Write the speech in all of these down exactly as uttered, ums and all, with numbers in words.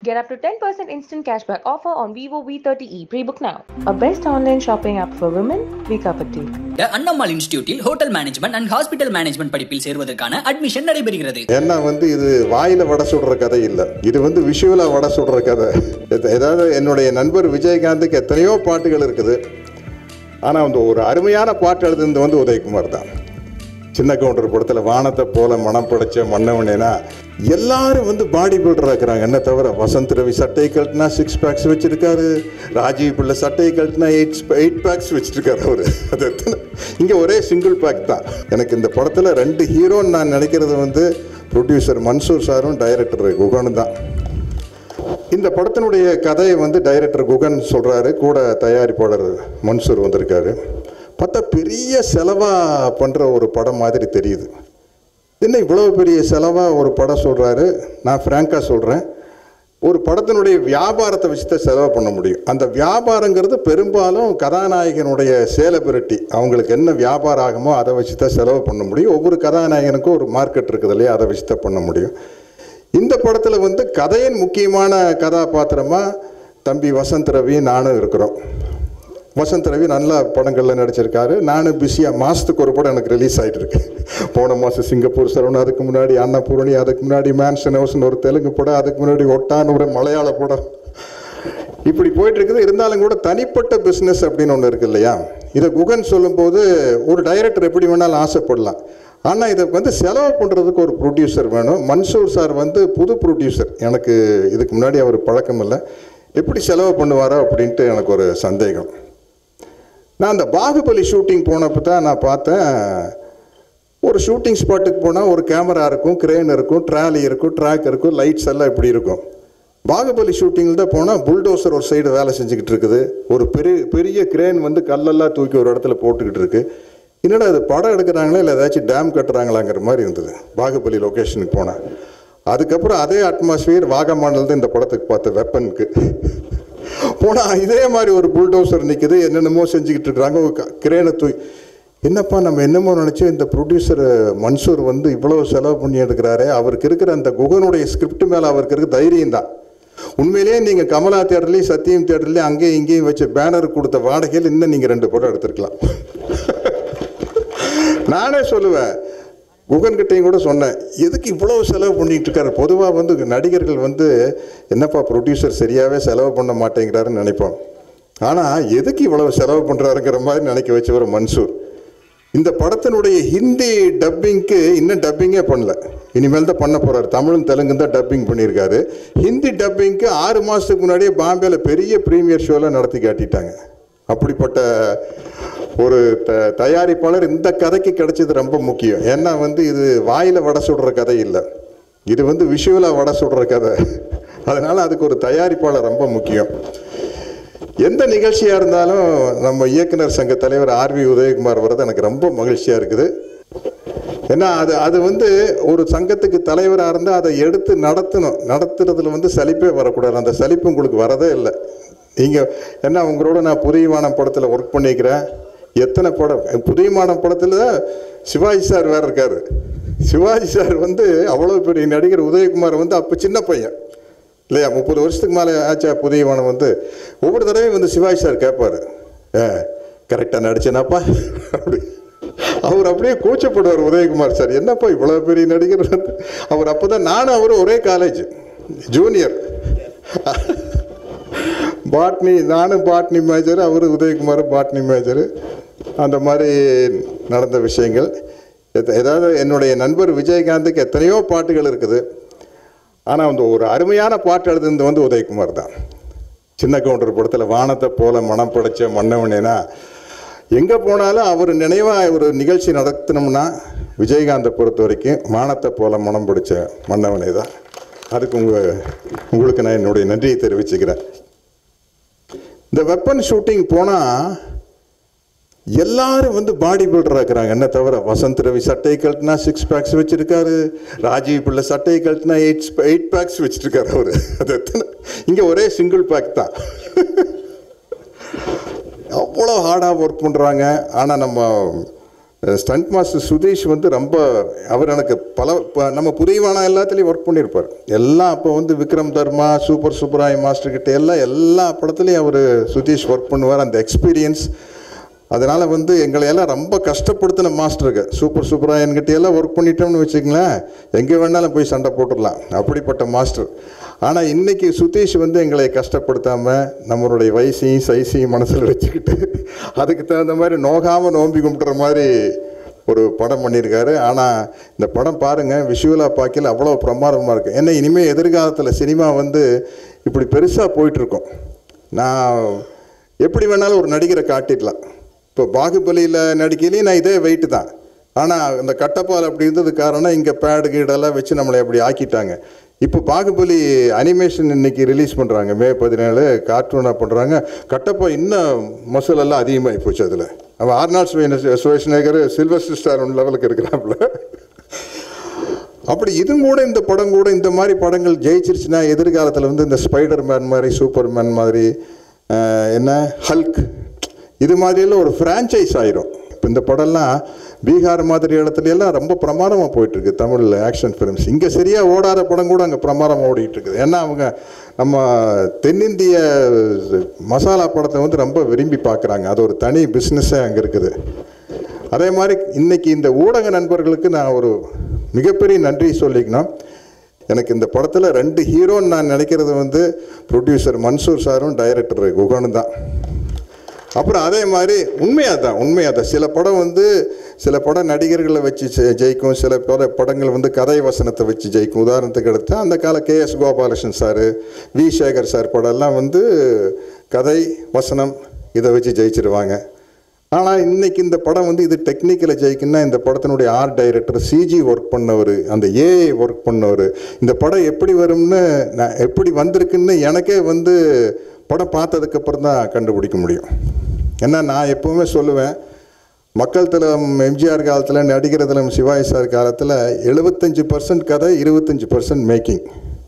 Get up to ten percent instant cashback offer on Vivo V thirty e. Pre-book now. A best online shopping app for women, we cover tea. The Annamal Institute Hotel Management and Hospital Management படிப்பில் சேர்வதற்கான admission நடைபெறுகிறது. என்ன வந்து இது வாயில வட சுடுற கதை இல்ல. இது வந்து விஷுவலா வட சுடுற கதை. ஏதாவது என்னுடைய நண்பர் விஜயகாந்துக்கு எத்தனையோ பாட்டுகள் இருக்குது. ஆனா வந்து ஒரு அருமையான பாட்டு எழுதுனது வந்து உதயகுமார் தான். சின்ன கவுண்டர் படத்தில் வானத்தை போல மனம் படைச்ச மன்னவனேனா எல்லாரும் வந்து பாடி பில்டராக இருக்கிறாங்க. என்ன தவிர வசந்த் ரவி சட்டை கழட்டினா சிக்ஸ் பேக்ஸ் வச்சுருக்காரு, ராஜீவ் பிள்ளை சட்டையை கழட்டினா எயிட் எயிட் பேக்ஸ் வச்சுருக்காரு அவர். அது எத்தனை இங்கே ஒரே சிங்கிள் பேக் தான். எனக்கு இந்த படத்தில் ரெண்டு ஹீரோன்னு நான் நினைக்கிறது வந்து ப்ரொடியூசர் மன்சூர் சாரும் டைரக்டர் குகனும் தான். இந்த படத்தினுடைய கதையை வந்து டைரக்டர் குகன் சொல்கிறாரு, கூட தயாரிப்பாளர் மன்சூர் வந்திருக்காரு. பார்த்தா பெரிய செலவாக பண்ணுற ஒரு படம் மாதிரி தெரியுது. என்ன இவ்வளோ பெரிய செலவாக ஒரு படம் சொல்கிறாரு? நான் ஃப்ராங்காக சொல்கிறேன், ஒரு படத்தினுடைய வியாபாரத்தை வச்சு தான் செலவு பண்ண முடியும். அந்த வியாபாரங்கிறது பெரும்பாலும் கதாநாயகனுடைய சேலபிரிட்டி, அவங்களுக்கு என்ன வியாபாரம் ஆகுமோ அதை வச்சு தான் செலவு பண்ண முடியும். ஒவ்வொரு கதாநாயகனுக்கும் ஒரு மார்க்கெட் இருக்குது இல்லையா, அதை வச்சு தான் பண்ண முடியும். இந்த படத்தில் வந்து கதையின் முக்கியமான கதாபாத்திரமாக தம்பி வசந்த் ரவி நானும் இருக்கிறோம். வசந்த் ரவி நல்ல படங்களில் நடிச்சிருக்காரு. நானும் பிஸியாக மாதத்துக்கு ஒரு படம் எனக்கு ரிலீஸ் ஆகிட்டு இருக்கு. போன மாதம் சிங்கப்பூர் சரவணன், அதுக்கு முன்னாடி அன்னபூரணி, அதுக்கு முன்னாடி மேன்ஷன் ஹவுஸ்னு ஒரு தெலுங்கு படம், அதுக்கு முன்னாடி ஒட்டான்னு ஒரு மலையாள படம், இப்படி போயிட்டு இருக்குது. இருந்தாலும் கூட தனிப்பட்ட பிஸ்னஸ் அப்படின்னு ஒன்று இருக்குது இல்லையா. இதை குகன் சொல்லும்போது ஒரு டைரக்டர் எப்படி வேணாலும் ஆசைப்படலாம், ஆனால் இதை வந்து செலவு பண்ணுறதுக்கு ஒரு ப்ரொடியூசர் வேணும். மன்சூர் சார் வந்து புது ப்ரொடியூசர், எனக்கு இதுக்கு முன்னாடி அவர் பழக்கம் இல்லை, எப்படி செலவு பண்ணுவாரோ அப்படின்ட்டு எனக்கு ஒரு சந்தேகம். நான் அந்த பாகுபலி ஷூட்டிங் போனப்போ தான் நான் பார்த்தேன், ஒரு ஷூட்டிங் ஸ்பாட்டுக்கு போனால் ஒரு கேமரா இருக்கும், கிரேன் இருக்கும், ட்ராலி இருக்கும், ட்ராக் இருக்கும், லைட்ஸ் எல்லாம் இப்படி இருக்கும். பாகுபலி ஷூட்டிங்கில் தான் போனால் புல்டோசர் ஒரு சைடு வேலை செஞ்சுக்கிட்டு இருக்குது, ஒரு பெரிய பெரிய கிரேன் வந்து கல்லெல்லாம் தூக்கி ஒரு இடத்துல போட்டுக்கிட்டு இருக்கு. என்னடா அது படம் எடுக்கிறாங்களா இல்லை ஏதாச்சும் டேம் கட்டுறாங்களாங்கிற மாதிரி இருந்தது பாகுபலி லொக்கேஷனுக்கு போனால். அதுக்கப்புறம் அதே அட்மாஸ்பியர் வாகமானில் தான் இந்த படத்துக்கு பார்த்த வெப்பனுக்கு போனால் இதே மாதிரி ஒரு புல்டோசர் நிற்குது, என்னென்னமோ செஞ்சுக்கிட்டு இருக்கிறாங்க, ஒரு கிரேனை தூய். என்னப்பா நம்ம என்னமோ நினச்சோம், இந்த ப்ரொடியூசர் மன்சூர் வந்து இவ்வளோ செலவு பண்ணி எடுக்கிறாரு, அவருக்கு இருக்கிற அந்த குகனுடைய ஸ்கிரிப்ட் மேலே அவருக்கு இருக்க தைரியம் தான். உண்மையிலேயே நீங்கள் கமலா தியேட்டர்லேயும் சத்தியம் தியேட்டர்லேயும் அங்கேயும் இங்கேயும் வச்சு பேனர் கொடுத்த வாடகையில் இன்னும் நீங்கள் ரெண்டு படம் எடுத்துருக்கலாம். நானே சொல்லுவேன், குகன்கிட்டையும் கூட சொன்னேன், எதுக்கு இவ்வளோ செலவு பண்ணிகிட்டு இருக்காரு. பொதுவாக வந்து நடிகர்கள் வந்து என்னப்பா ப்ரொடியூசர் சரியாகவே செலவு பண்ண மாட்டேங்கிறாருன்னு நினைப்போம், ஆனால் எதுக்கு இவ்வளோ செலவு பண்ணுறாருங்கிற மாதிரி நினைக்க வச்சவர் மன்சூர். இந்த படத்தினுடைய ஹிந்தி டப்பிங்க்கு இன்னும் டப்பிங்கே பண்ணல, இனிமேல் தான் பண்ண போகிறார். தமிழும் தெலுங்கு தான் டப்பிங் பண்ணியிருக்காரு. ஹிந்தி டப்பிங்க்கு ஆறு மாதத்துக்கு முன்னாடியே பாம்பேயில் பெரிய ப்ரீமியர் ஷோலாம் நடத்தி காட்டிட்டாங்க. அப்படிப்பட்ட ஒரு த தயாரிப்பாளர் இந்த கதைக்கு கிடைச்சது ரொம்ப முக்கியம். ஏன்னா வந்து இது வாயில் வடை சுடுற கதை இல்லை, இது வந்து விஷுவலாக வடை சுடுற கதை. அதனால் அதுக்கு ஒரு தயாரிப்பாளர் ரொம்ப முக்கியம். எந்த நிகழ்ச்சியாக இருந்தாலும் நம்ம இயக்குனர் சங்க தலைவர் ஆர் வி உதயகுமார் வர்றது எனக்கு ரொம்ப மகிழ்ச்சியாக இருக்குது. ஏன்னா அது அது வந்து ஒரு சங்கத்துக்கு தலைவராக இருந்தால் அதை எடுத்து நடத்தணும், நடத்துறதுல வந்து சலிப்பே வரக்கூடாது. அந்த சலிப்பு உங்களுக்கு வரதே இல்லை. நீங்கள் என்ன உங்களோட நான் புதியமானம் படத்தில் ஒர்க் பண்ணிக்கிறேன், எத்தனை படம் புதியமானம் படத்தில் சிவாஜி சார் வேறு இருக்கார். சிவாஜி சார் வந்து அவ்வளோ பெரிய நடிகர், உதயகுமார் வந்து அப்போ சின்ன பையன் இல்லையா, முப்பது வருஷத்துக்கு மேலே ஆச்சா. புதியமானம் வந்து ஒவ்வொரு தடவையும் வந்து சிவாஜி சார் கேட்பார், ஏ கரெக்டாக நடிச்சேனாப்பா அப்படி. அவர் அப்படியே கூச்சப்படுவார் உதயகுமார் சார், என்னப்பா இவ்வளோ பெரிய நடிகர் வந்து. அவர் அப்போ தான் நானும் அவரும் ஒரே காலேஜ் ஜூனியர், பாட்னி, நானும் பாட்னி மேஜர், அவர் உதயகுமார் பாட்னி மேஜரு. அந்த மாதிரி நடந்த விஷயங்கள். ஏதாவது என்னுடைய நண்பர் விஜயகாந்துக்கு எத்தனையோ பாட்டுகள் இருக்குது, ஆனால் அந்த ஒரு அருமையான பாட்டு எழுதுனது வந்து உதயகுமார் தான். சின்ன கவுண்டர் படத்தில் வானத்தை போல மனம் படைச்ச மன்னவனேனா எங்கே போனாலும் அவர் நினைவாக ஒரு நிகழ்ச்சி நடத்தினோம்னா விஜயகாந்தை பொறுத்த வரைக்கும் வானத்தை போல மனம் படைச்ச மன்னவனே தான். அதுக்கு உங்கள் உங்களுக்கு நான் என்னுடைய நன்றியை தெரிவிச்சுக்கிறேன். இந்த வெப்பன் ஷூட்டிங் போனால் எல்லாரும் வந்து பாடி பில்டராக இருக்கிறாங்க. என்ன தவிர வசந்த் ரவி சட்டையை கழட்டினா சிக்ஸ் பேக்ஸ் வச்சுருக்காரு, ராஜீவ் பிள்ளை சட்டையை கழட்டினா எயிட் எயிட் பேக்ஸ் வச்சுருக்காரு அவர். அது எத்தனை இங்கே ஒரே சிங்கிள் பேக் தான். அவ்வளோ ஹார்டாக ஒர்க் பண்ணுறாங்க. ஆனால் நம்ம ஸ்டண்ட் மாஸ்டர் சுதீஷ் வந்து ரொம்ப அவர் எனக்கு பல நம்ம புரியவானா எல்லாத்துலேயும் ஒர்க் பண்ணியிருப்பார். எல்லாம் அப்போ வந்து விக்ரம் தர்மா, சூப்பர் சூப்பராய் மாஸ்டர்கிட்ட எல்லாம் எல்லா படத்துலையும் அவர் சுதீஷ் ஒர்க் பண்ணுவார். அந்த எக்ஸ்பீரியன்ஸ் அதனால் வந்து எங்களை எல்லாம் ரொம்ப கஷ்டப்படுத்தின மாஸ்டருக்கு. சூப்பர் சூப்பராயன்கிட்ட எல்லாம் ஒர்க் பண்ணிட்டோம்னு வச்சுங்களேன், எங்கே வேணாலும் போய் சண்டை போட்டுடலாம், அப்படிப்பட்ட மாஸ்டர். ஆனால் இன்றைக்கி சுதீஷ் வந்து எங்களை கஷ்டப்படுத்தாமல் நம்மளுடைய வயசையும் சைஸையும் மனசில் வச்சுக்கிட்டு அதுக்கு தகுந்த மாதிரி நோகாமல் நோம்பி கும்பிட்ற மாதிரி ஒரு படம் பண்ணியிருக்காரு. ஆனால் இந்த படம் பாருங்கள், விஷுவலாக பார்க்கல அவ்வளோ பிரமாதமாக இருக்குது. ஏன்னா இனிமேல் எதிர்காலத்தில் சினிமா வந்து இப்படி பெருசாக போயிட்டுருக்கோம். நான் எப்படி வேணாலும் ஒரு நடிகரை காட்டிடலாம். இப்போ பாகுபலியில் நடிக்கையிலையும் நான் இதே வெயிட்டு தான். ஆனால் இந்த கட்டப்பால் அப்படி இருந்தது காரணம் இங்கே பேடு கீடெல்லாம் வச்சு நம்மளை அப்படி ஆக்கிட்டாங்க. இப்போ பாகுபலி அனிமேஷன் இன்றைக்கி ரிலீஸ் பண்ணுறாங்க, மே பதினேழு கார்ட்டூனாக பண்ணுறாங்க. கட்டப்பா இன்னும் மசூலெல்லாம் அதிகமாகி போச்சு. அதில் அவன் Arnold Schwarzenegger Sylvester Stallone லெவலுக்கு இருக்கிறாப்புல. அப்படி இதுவும் கூட இந்த படம் கூட இந்த மாதிரி படங்கள் ஜெயிச்சிருச்சுன்னா எதிர்காலத்தில் வந்து இந்த ஸ்பைடர் மேன் மாதிரி, சூப்பர் மேன் மாதிரி, என்ன ஹல்க், இது மாதிரியெல்லாம் ஒரு ஃப்ரான்ச்சைஸ் ஆயிரும். இப்போ இந்த படம்லாம் பீகார் மாதிரி இடத்துலையெல்லாம் ரொம்ப பிரமாதமாக போயிட்டுருக்கு தமிழில் ஆக்ஷன் ஃபிலிம்ஸ். இங்கே சரியாக ஓடாத படம் கூட அங்கே பிரமாதமாக ஓடிட்டுருக்குது. ஏன்னா அவங்க நம்ம தென்னிந்திய மசாலா படத்தை வந்து ரொம்ப விரும்பி பார்க்குறாங்க. அது ஒரு தனி பிஸ்னஸே அங்கே இருக்குது. அதே மாதிரி இன்றைக்கி இந்த ஊடக நண்பர்களுக்கு நான் ஒரு மிகப்பெரிய நன்றி சொல்லிக்கணும். எனக்கு இந்த படத்தில் ரெண்டு ஹீரோன்னு நான் நினைக்கிறது வந்து ப்ரொடியூசர் மன்சூர் சாரும் டைரக்டர் குகனும் தான். அப்புறம் அதே மாதிரி உண்மையாக தான் உண்மையாக தான் சில படம் வந்து சில படம் நடிகர்களை வச்சு ஜெயிக்கும், சில பட படங்கள் வந்து கதை வசனத்தை வச்சு ஜெயிக்கும். உதாரணத்துக்கு எடுத்தால் அந்த கால K S Gopalakrishnan sir, V Sekhar sir படம்லாம் வந்து கதை வசனம் இதை வச்சு ஜெயிச்சிருவாங்க. ஆனால் இன்றைக்கி இந்த படம் வந்து இது டெக்னிக்கலை ஜெயிக்குன்னா இந்த படத்தினுடைய ஆர்ட் டைரக்டர், சிஜி ஒர்க் பண்ணவர், அந்த ஏஐ ஒர்க் பண்ணவர், இந்த படம் எப்படி வரும்னு நான் எப்படி வந்திருக்குன்னு எனக்கே வந்து படம் பார்த்ததுக்கப்புறம் தான் கண்டுபிடிக்க முடியும். ஏன்னா நான் எப்போவுமே சொல்லுவேன், மக்கள் தலம் எம்ஜிஆர் காலத்தில், நடிகர் தலம் சிவாஜி சார் காலத்தில் எழுபத்தஞ்சி பர்சன்ட் கதை, இருபத்தஞ்சி பர்சன்ட் மேக்கிங்.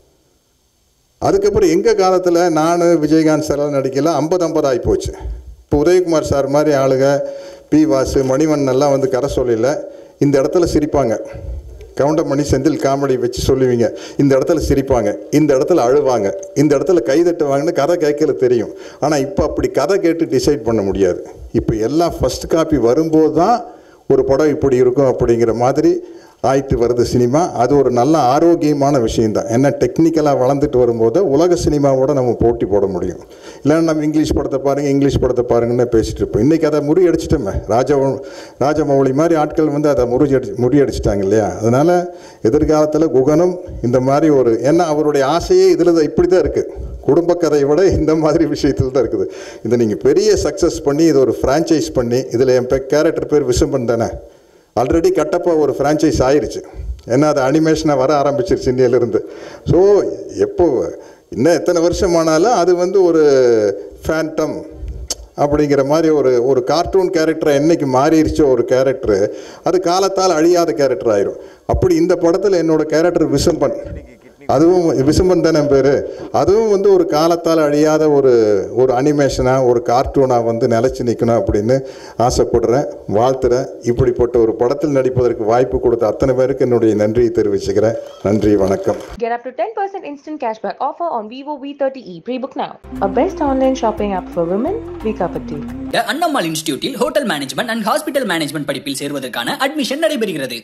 அதுக்கப்புறம் எங்கள் காலத்தில் நான் விஜயகாந்த் சாரெல்லாம் நடிக்கல, ஐம்பது ஐம்பது ஆகி போச்சு. இப்போ உதயகுமார் சார் மாதிரி ஆளுக, பி வாசு, மணிவண்ணெல்லாம் வந்து கரை சொல்லல, இந்த இடத்துல சிரிப்பாங்க. கவுண்டமணி செந்தில் காமெடி வச்சு சொல்லுவீங்க, இந்த இடத்துல சிரிப்பாங்க, இந்த இடத்துல அழுவாங்க, இந்த இடத்துல கைதட்டுவாங்கன்னு கதை கேட்கல தெரியும். ஆனால் இப்போ அப்படி கதை கேட்டு டிசைட் பண்ண முடியாது. இப்போ எல்லாம் ஃபஸ்ட் காப்பி வரும்போது தான் ஒரு படம் இப்படி இருக்கும் அப்படிங்கிற மாதிரி ஆயிட்டு வருது சினிமா. அது ஒரு நல்ல ஆரோக்கியமான விஷயந்தான். ஏன்னா டெக்னிக்கலாக வளர்ந்துட்டு வரும்போது உலக சினிமாவோட நம்ம போட்டி போட முடியும். இல்லைன்னா நம்ம இங்கிலீஷ் படத்தை பாருங்கள், இங்கிலீஷ் படத்தை பாருங்கன்னு பேசிகிட்டு இருப்போம். இன்றைக்கி அதை முறியடிச்சிட்டோமே, ராஜ ராஜமௌழி மாதிரி ஆட்கள் வந்து அதை முறியடி முறியடிச்சிட்டாங்க இல்லையா. அதனால் எதிர்காலத்தில் குகனும் இந்த மாதிரி ஒரு, ஏன்னா அவருடைய ஆசையே இதில் தான் இப்படி தான் இருக்குது, குடும்ப கதையை விட இந்த மாதிரி விஷயத்தில் தான் இருக்குது. இதை நீங்கள் பெரிய சக்ஸஸ் பண்ணி இதை ஒரு ஃப்ரான்ச்சைஸ் பண்ணி, இதில் என் பே கேரக்டர் பேர் விசும்பன் தானே, ஆல்ரெடி கட்டப்பா ஒரு ஃப்ரான்ச்சைஸ் ஆயிடுச்சு. ஏன்னா அது அனிமேஷனாக வர ஆரம்பிச்சிருச்சு இந்தியாவிலேருந்து. ஸோ எப்போ இன்னும் எத்தனை வருஷம் ஆனாலும் அது வந்து ஒரு ஃபேண்டம் அப்படிங்கிற மாதிரி ஒரு ஒரு கார்ட்டூன் கேரக்டரை என்றைக்கு மாறிடுச்சோ ஒரு கேரக்டரு, அது காலத்தால் அழியாத கேரக்டர் ஆயிரும். அப்படி இந்த படத்தில் என்னோடய கேரக்டர் விசும்பன், அதுவும் விசும்பன் தானே பேர், அதுவும் வந்து ஒரு காலத்தால் அழியாத ஒரு ஒரு அனிமேஷனாக ஒரு கார்ட்டூனாக வந்து நிலச்சி நிற்கணும் அப்படின்னு ஆசைப்படுறேன், வாழ்த்துறேன். இப்படிப்பட்ட ஒரு படத்தில் நடிப்பதற்கு வாய்ப்பு கொடுத்த அத்தனை பேருக்கு என்னுடைய நன்றியை தெரிவிச்சுக்கிறேன். நன்றி, வணக்கம். Get up to ten percent instant cashback offer on Vivo V thirty e. Pre-book now. A best online shopping app for women. We cover tea. Annammal இன்ஸ்டிடியூட்டில் hotel management and hospital management படிப்பில் சேர்வதற்கான அட்மிஷன் நடைபெறுகிறது.